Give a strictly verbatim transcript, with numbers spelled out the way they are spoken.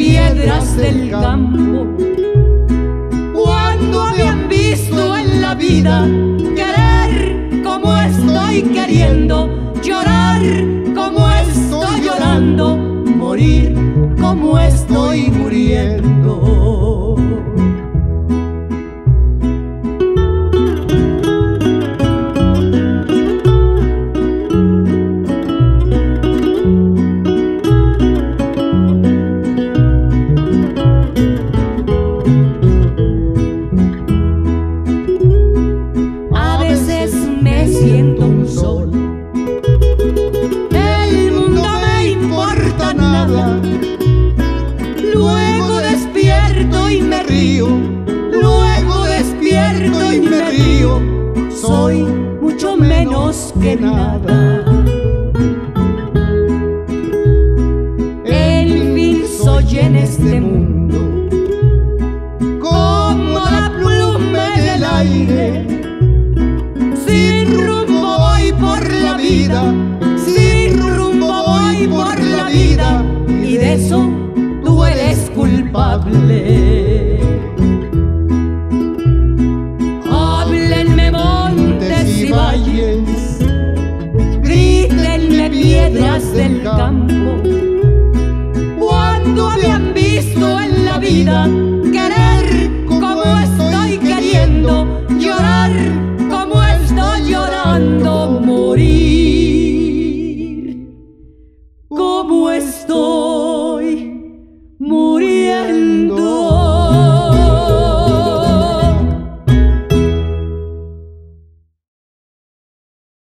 piedras del campo. Cuando me han visto en la vida querer como estoy queriendo, llorar como estoy llorando, morir como estoy muriendo. Siento un sol, el mundo me importa nada. Luego despierto y me río, luego despierto y me río. Soy mucho menos que nada. En fin, soy en este mundo como la pluma del aire. Sin rumbo voy por la vida, sin rumbo voy por la vida, y de eso tú eres culpable. Háblenme montes y valles, grítenme piedras del campo. Cuando me han visto en la vida